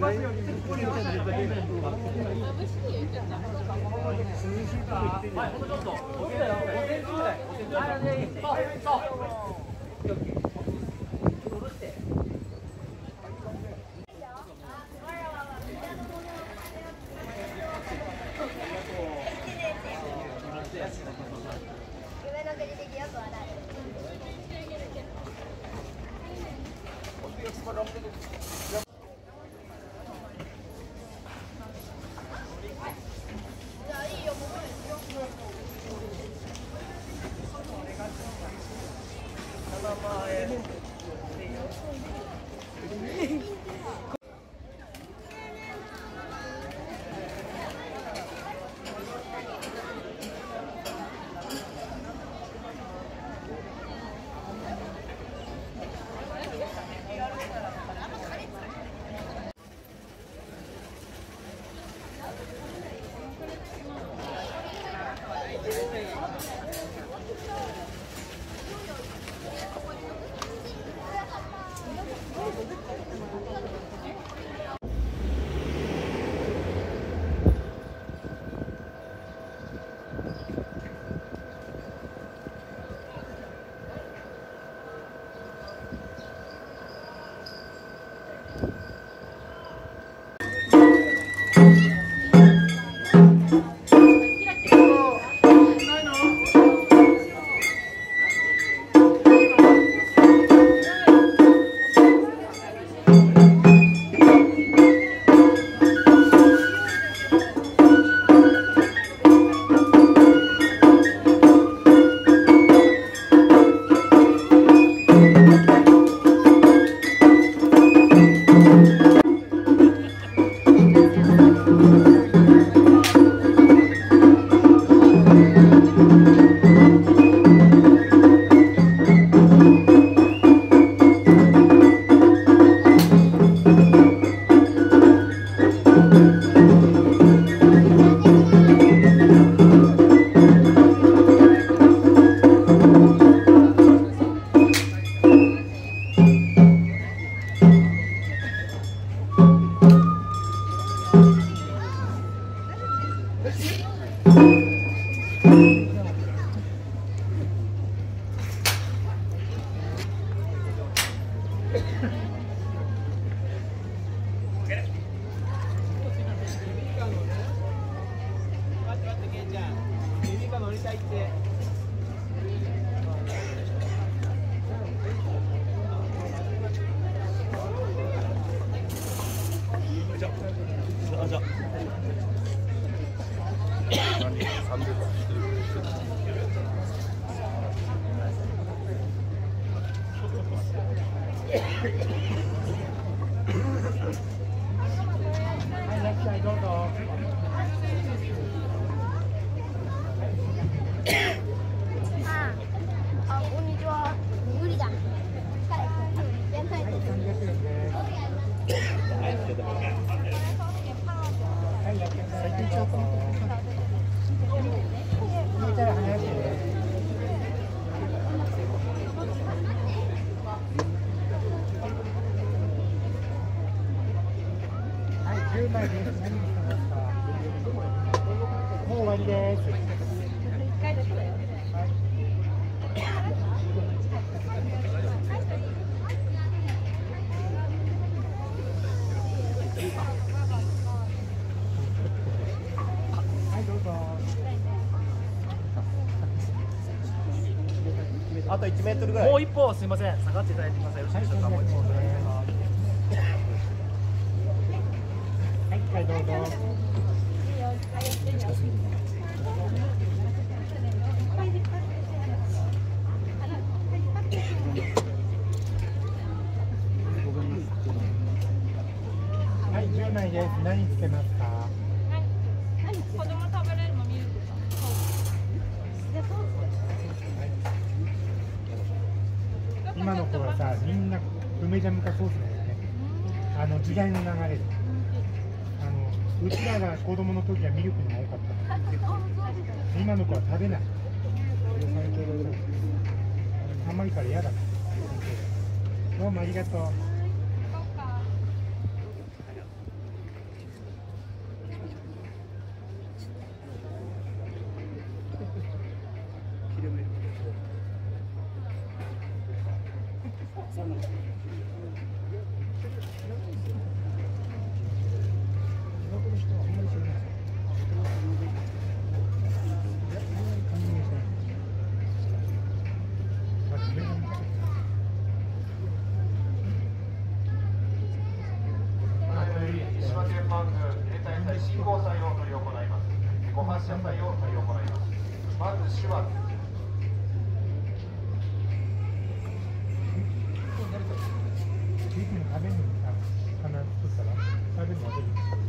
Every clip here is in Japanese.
あと1メートルぐらい。 もう一歩すみません、下がっていただいてください。よろしいでしょうか。もう一歩お願いします。 はい、どうぞ。はい、10枚です。何つけますか。 子供食べれるのミルクか。 今の子はさ、みんな梅ジャムかソースだよね。時代の流れで。うちらが子供の時はミルクの方が多かった。今の子は食べない。甘いから嫌だ。どうもありがとう。 島天満宮例大祭進行祭を執り行います。ご発射祭を執り行います。まず手話。 いつも食べるのにさ、必ず作ったら食べるの忘れる。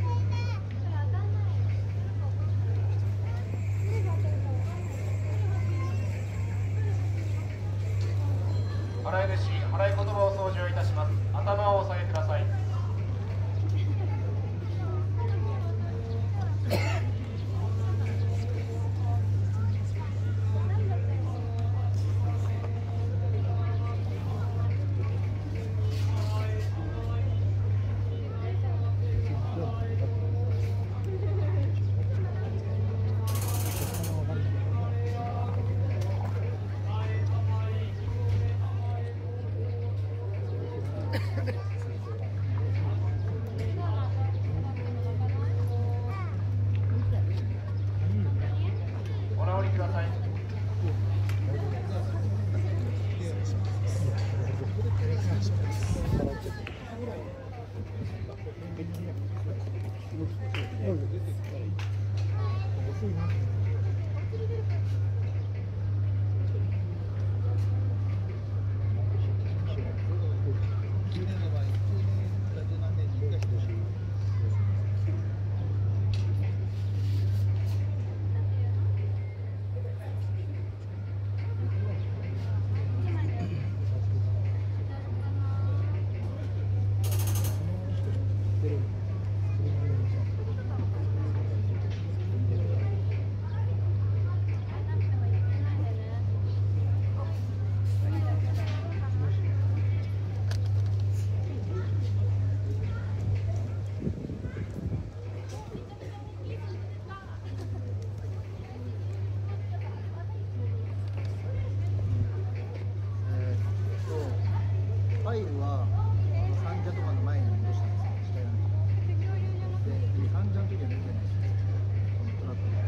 払い主、払い言葉を掃除をいたします。頭をお下げください。お直りください。 ファイルは患者とかの前に戻したんですよ。下にで、患者の時は出てないですよ。このトラックで。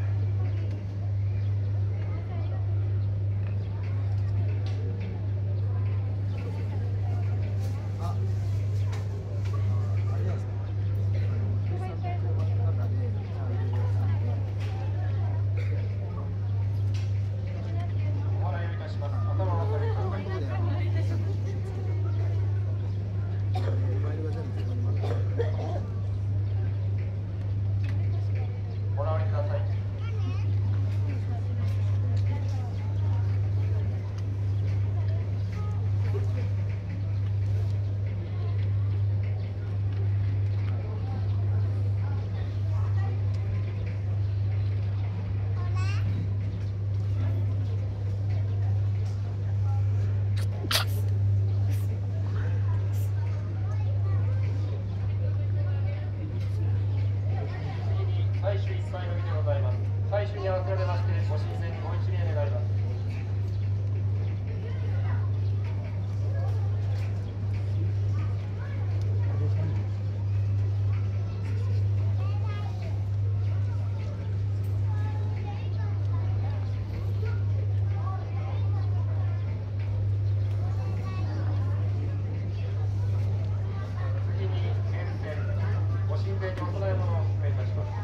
あ、あれなんですか。計算の車の中でファイルをしたんで。 お払いをいたします。頭をお下げください。お直りください。採取1回のみでございます。採取に合わせられまして、ご神前にご一礼願います。次に沿線、ご神前にお供え物をお勧めいたします。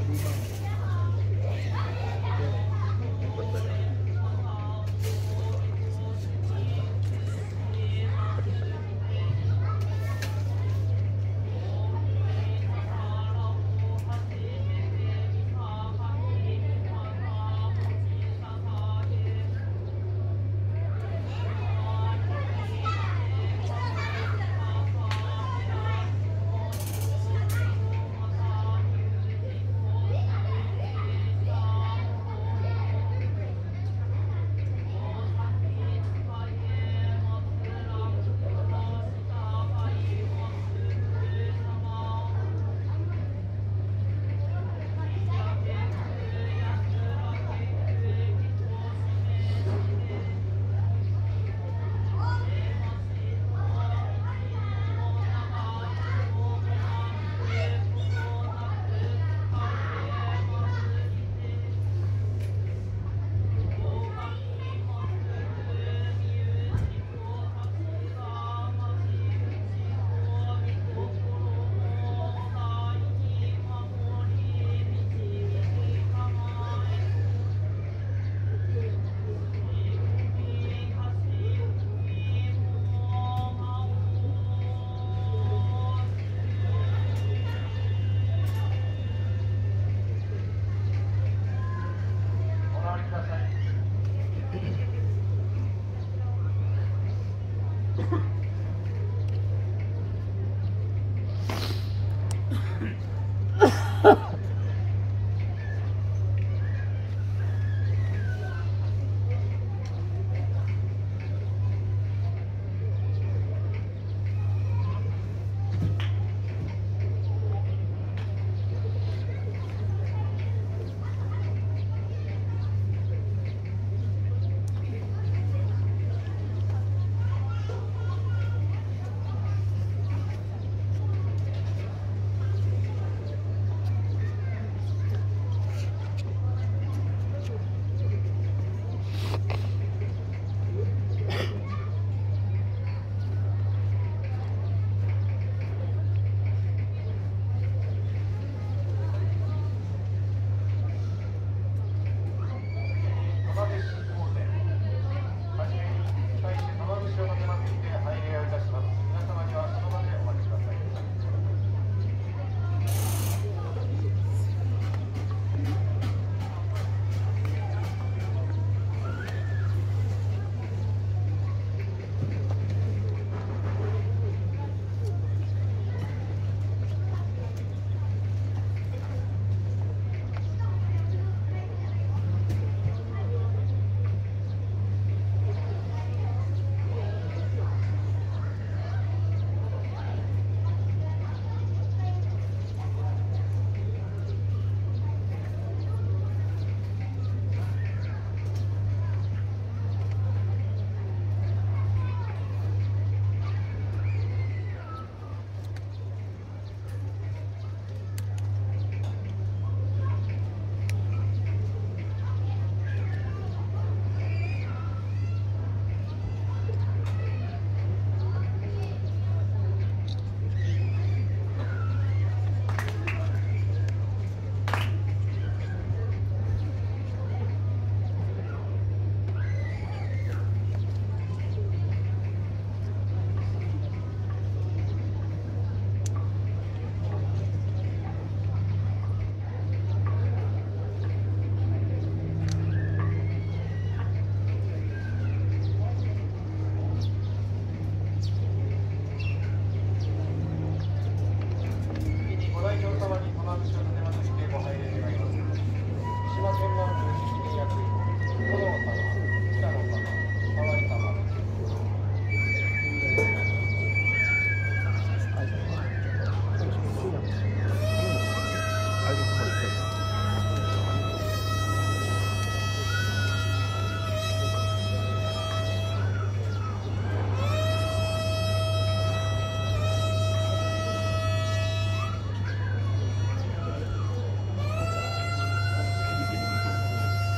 はい、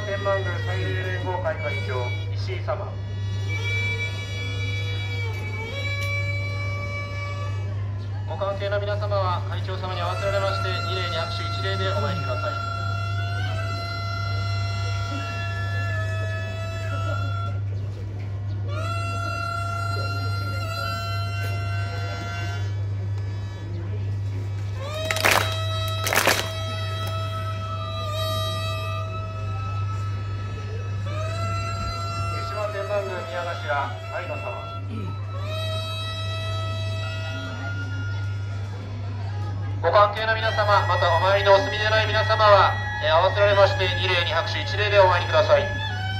天満宮祭礼連合会会長石井様、ご関係の皆様は会長様に合わせられまして二礼に拍手一礼でお参りください。天満宮宮頭愛野様、ご関係の皆様、またお参りのお済みでない皆様は、合わせられまして二礼に拍手一礼でお参りください。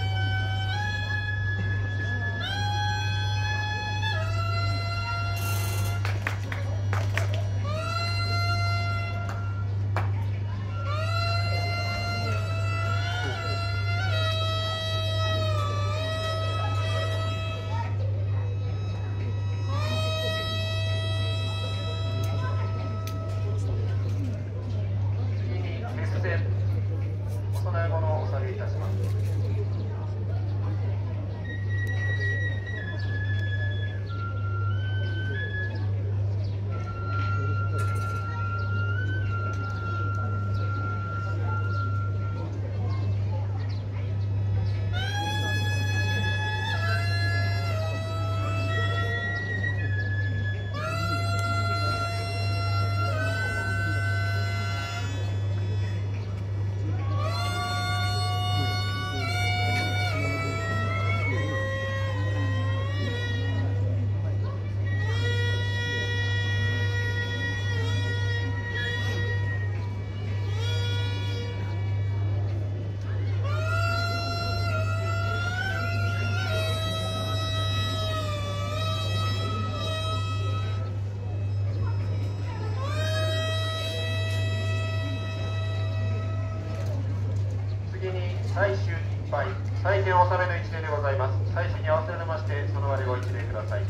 お供え物をお下げいたします。祭主一杯、祭典を納めの一礼でございます。祭祀に合わせられまして、その場でご一礼ください。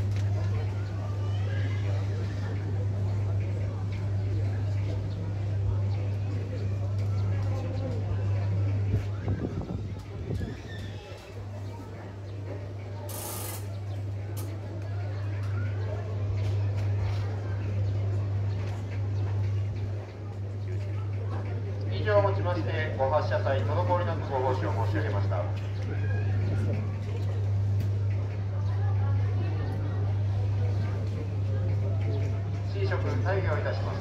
以上をもちまして、ご発射祭滞りなくご奉仕を申し上げました。神職退業いたします。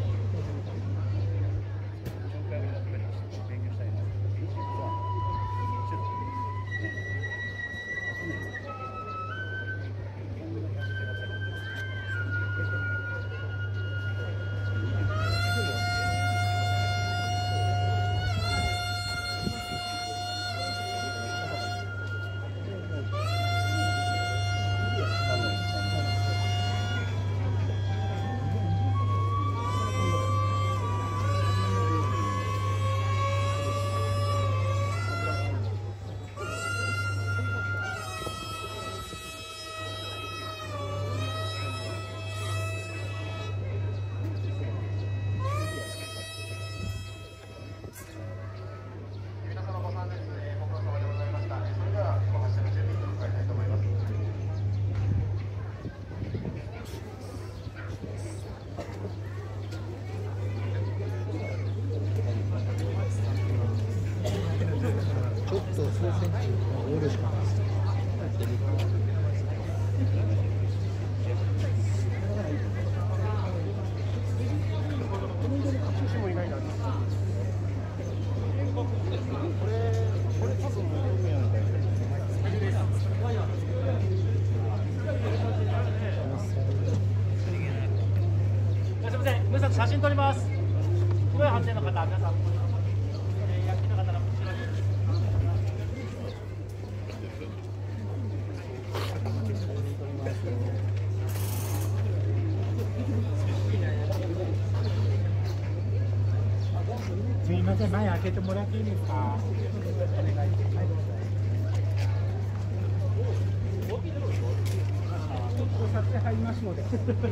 写真撮ります。黒い斑点の方、皆さん。野球の方の後ろに。 すみません、前開けてもらっていいですか。お願いします。撮影入りますので。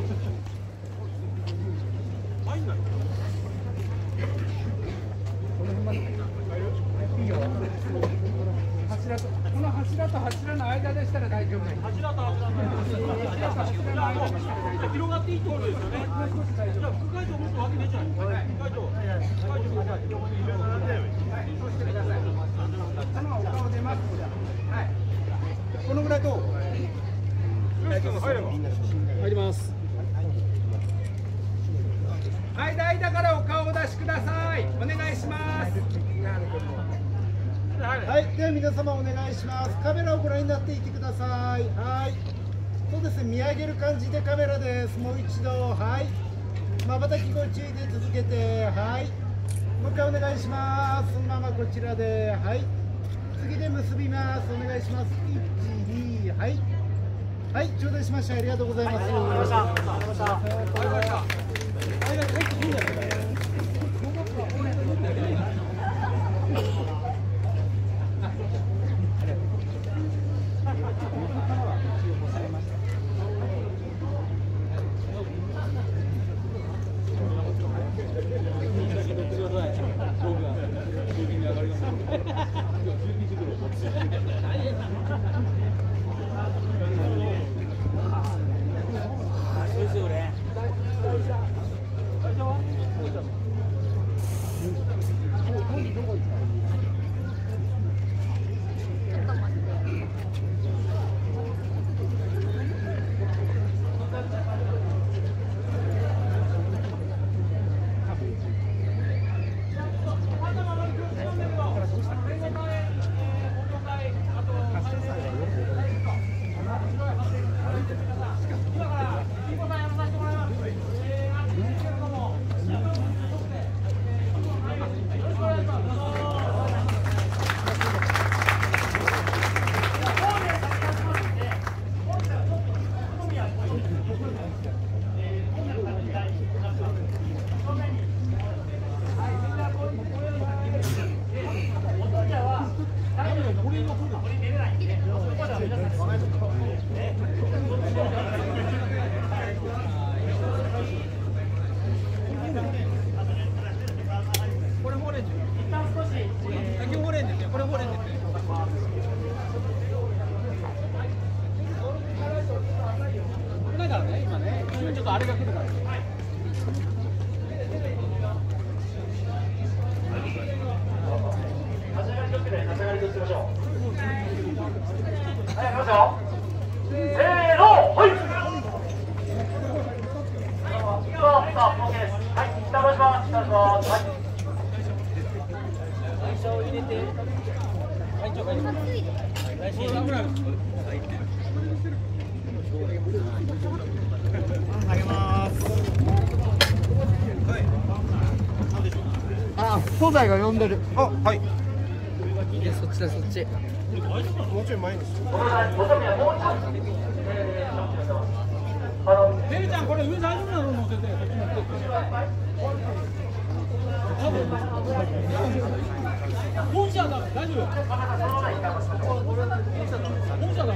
入んない。この辺まで。いいよ。 入ります。 はい、代打からお顔を出しください。お願いします。 はい、では皆様お願いします。カメラをご覧になっていてください。はい。そうですね、見上げる感じでカメラです。もう一度、はい。瞬きご注意で続けて、はい。もう一回お願いします。そのままこちらで、はい。次で結びます。お願いします。1、2、はい。はい、頂戴しました。ありがとうございます。 東西が呼んでる。あ、はい。 いや、そっちだ、そっち。 もうちょい前に。 ベルちゃん、これ上大丈夫なの乗せて。本社だ、大丈夫。本社だ。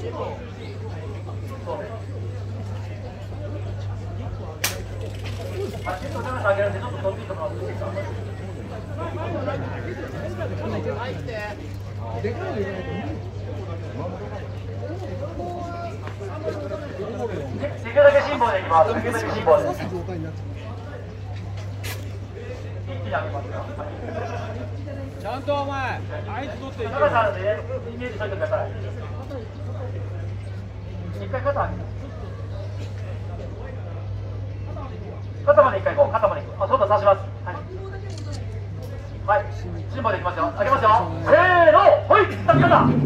できるだけ辛抱でいきます。できるだけ辛抱で。一気に上げますよ。 ちゃんとお前あいつ取っていけよ。 高さでイメージしといてください。一回肩上げます。肩まで一回行こう。肩まで行く。あ、ちょっと刺します。はい。はい。辛抱でいきますよ。上げますよ。せーの。ほい。肩。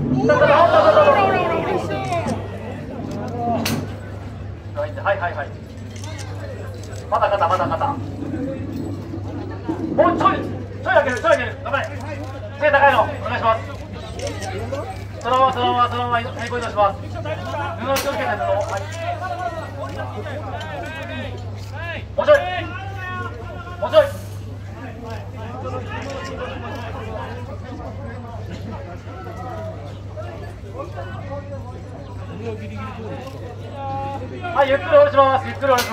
はいはいはい。まだ肩。もうちょい上げる。頑張れ。背高いのお願いします。そのまま平行移動します。布を気をつけて布。はい。もうちょい。はい、ゆっくり下ろします。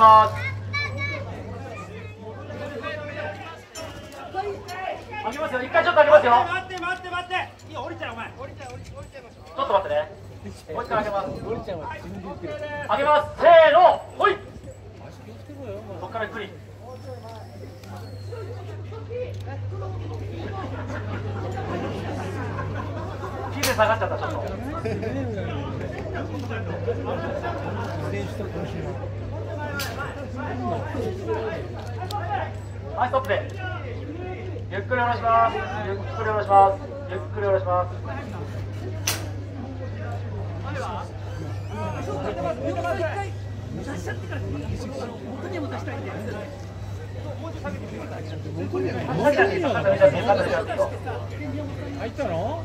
上げますよ。一回ちょっと上げますよ。 待っていや降りちゃうお前降りちゃいます。 ちょっと待ってね。もう一回上げます。上げます。せーの。ほい。ここからゆっくり。気で下がっちゃったちょっと。はい、ストップで。ゆっくり下ろします。 入ったの？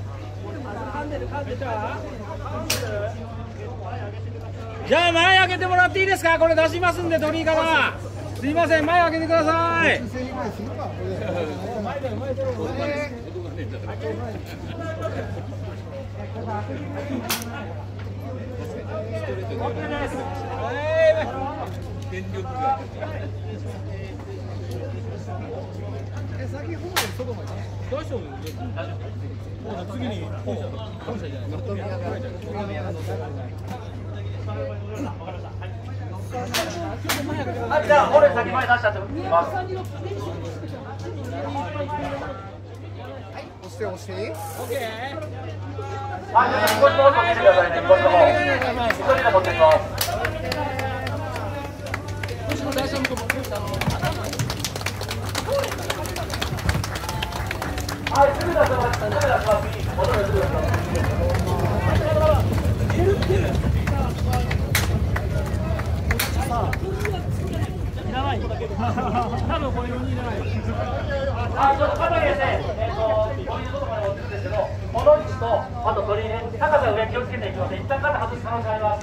じゃあ前開けてもらっていいですか？これ出しますんで鳥居から。すいません、前開けてください。大丈夫？次に本社じゃはい、じゃあ、これ先前出しちゃってきます。 押していい？ はい、皆さん、少しも持ってきてくださいね。少しの方。一人で持ってきます。はい、すぐ出します。戻る。いらない。多分これ4人いらない。あ、ちょっと肩入れて、鳥のとこまで持ってくるんですけど、この位置と、あと鳥ね、高さ上気をつけていきます。一旦肩外す可能性あります。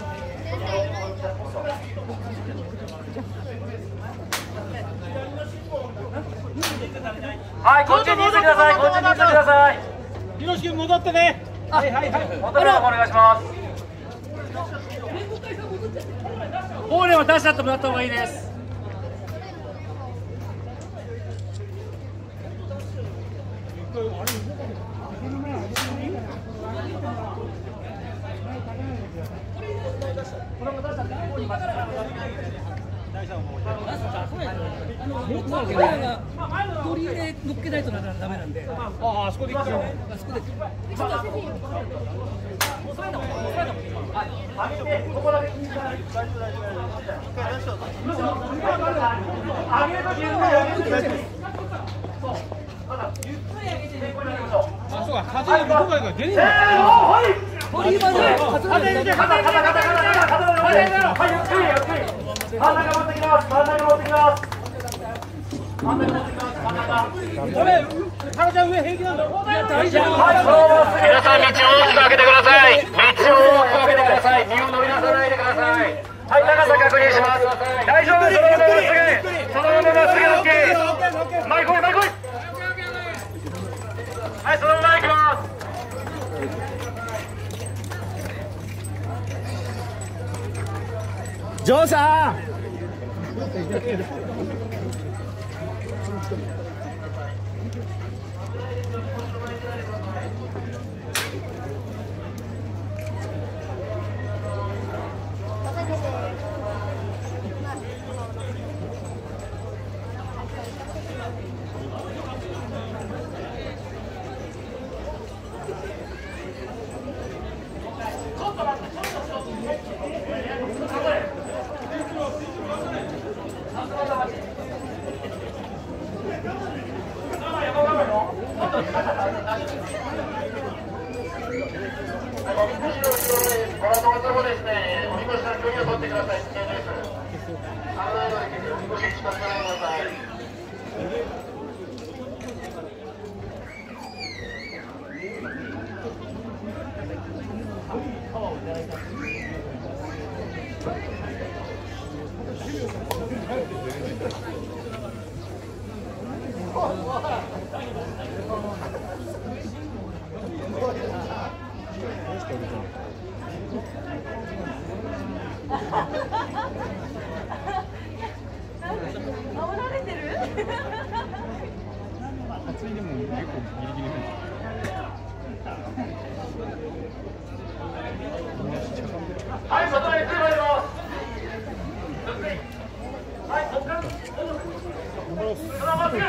はい、こっちに移ってください。 ひろし君戻ってね。はい。 戻るのお願いします。ボールを出しちゃってもらった方がいいです。 鳥入れ乗っけないとダメなんで。 あそこで行くよ。 あそこで。 あ、そうか、風が向こうから出ねえんだ。 鳥までタロちゃん上平気なんだ。 皆さん道を大きく開けてください。身を乗り出さないでください。はい、高さ確認します。大丈夫です。そのまままっすぐ OK。前来い。はい、そのまま行きます。 ジョーさん。 はい、外に出まいります。はい、ここから。そのまっすぐ。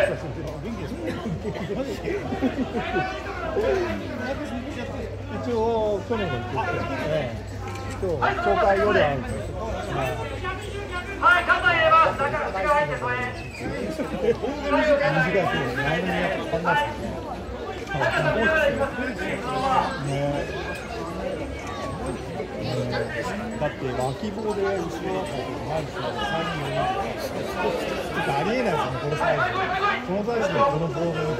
一応去年も行って今日紹介夜会うんで。 はい、肩入れます。中が入ってそれ。 短いですね。何年やってこんな。だって脇棒で後ろだったりとか前に3人ありえないですね、このサイズ。このサイズでこのボールをどこ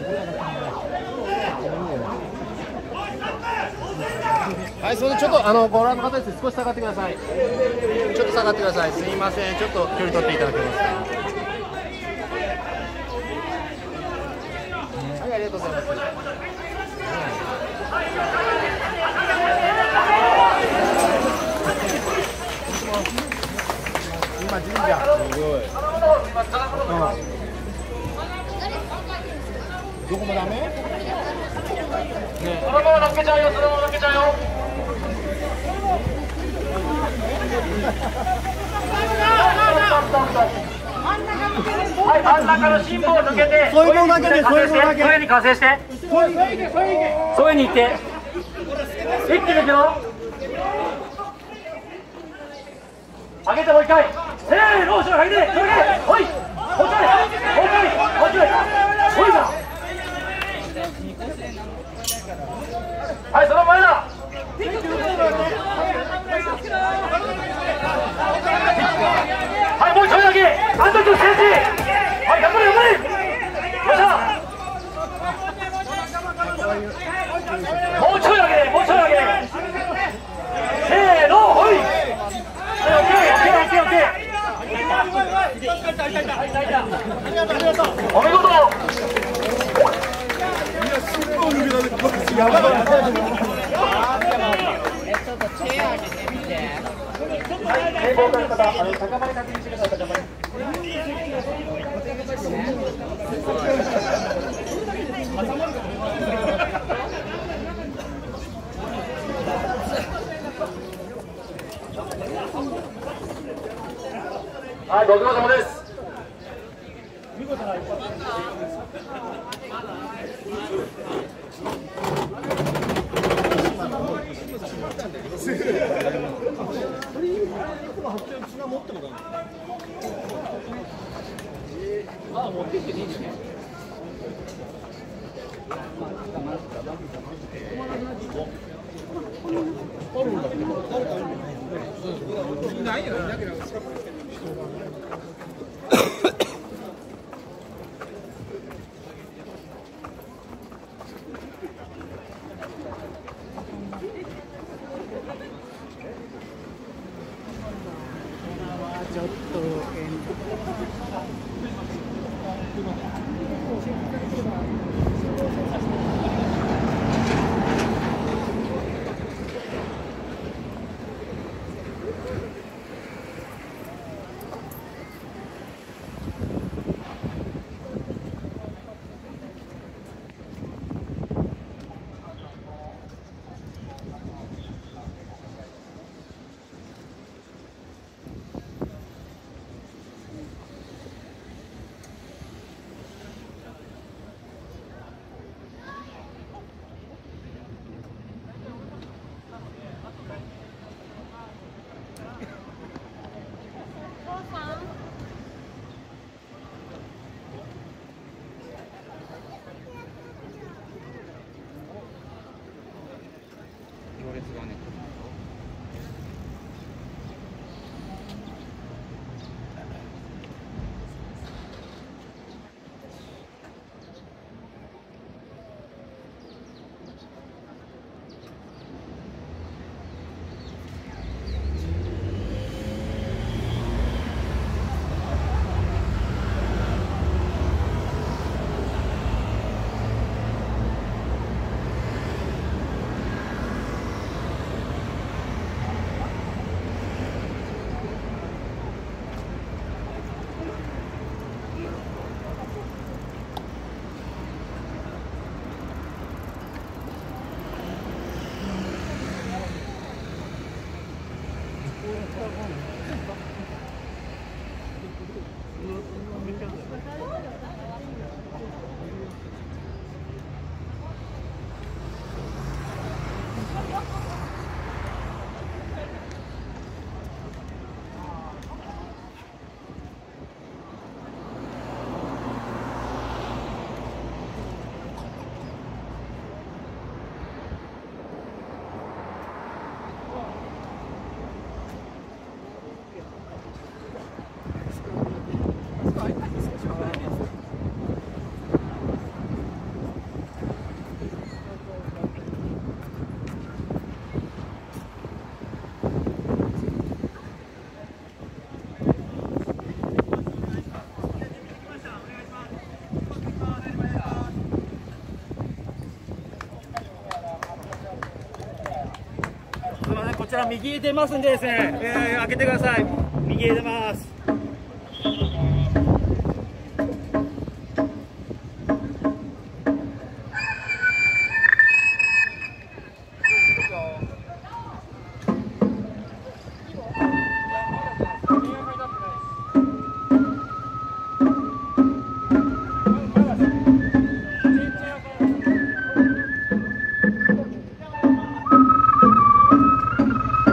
はい、それでちょっとご覧の方ですね、少し下がってください。ちょっと下がってください。すみません、ちょっと距離取っていただけますか。はい、ありがとうございます。今神社すごい。どこもダメ？ね、 そのまま乗っけちゃうよ、そのまま乗っけちゃうよ。はい、真ん中の辛抱を抜けて、 そういうのだけで、そういうのだけ。 添えに完成して。添えに行って。一気に行くよ。上げてもう一回。せーの、後ろ上げて、上げ。ほい。もうちょい。もうちょい。もうちょい。ほいだ。はい、その前だ。はい、もうちょいだけ。あんたと先生。はい、頑張れ、頑張れ。よっしゃ。もうちょいだけ、もうちょいだけ。せーの、ほい。オッケー、オッケー、オッケー。お見事。 やばい。 堤防の方、高まり確認してください。高まり。はい、ご苦労様です。持ってきていいですね。ないよ、いなければ。 ちょっとすみません、こちら右へ出ますんでですね、開けてください。右へ出ます。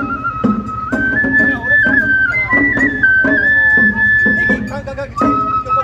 感覚が横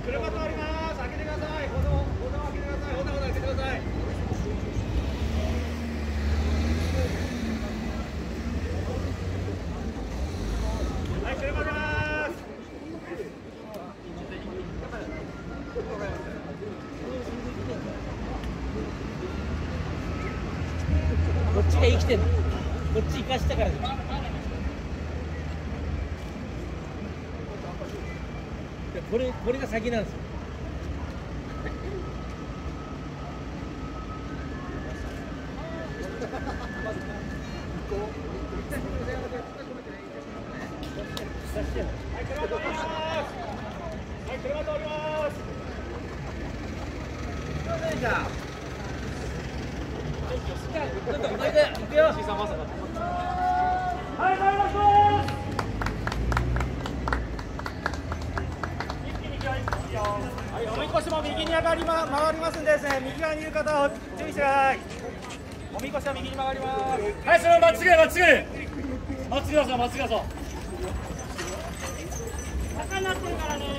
車通ります。開けてください。歩道開けてください。歩道開けてください。はい、車出ます。 こっちが生きてんの。こっち生かしたから。これが先なんですよ。 はい、車通ります。 ちょっともう一回行くよ。 はい、回ります。はい、おみこしも右に回りますんでですね、右側にいる方は注意してください。おみこしは右に曲がります。はい、それまっすぐまっすぐください、まっすぐください。坂になってるからね。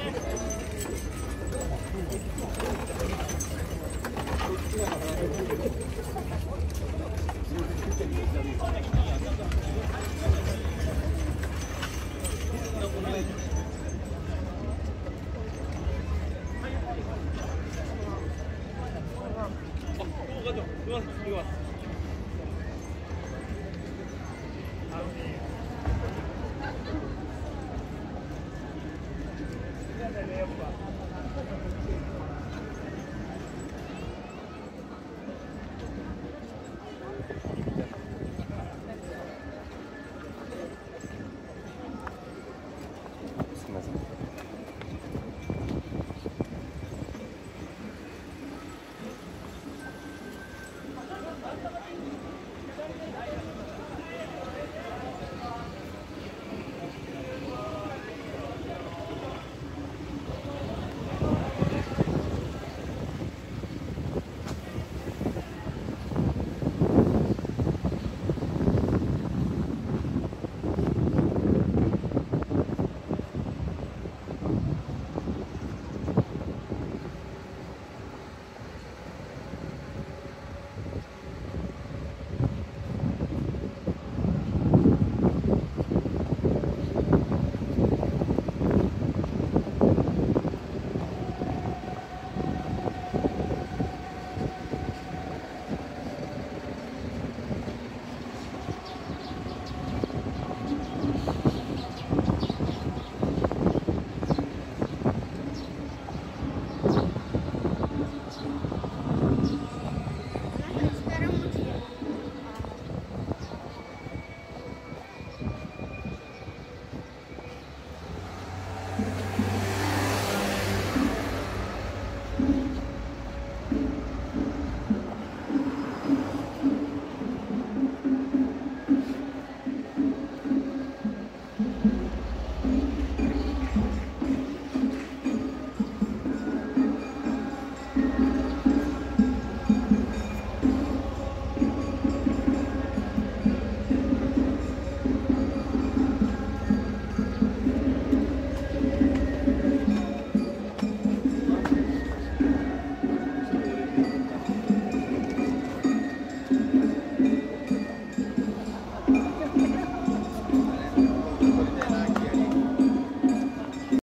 行きます。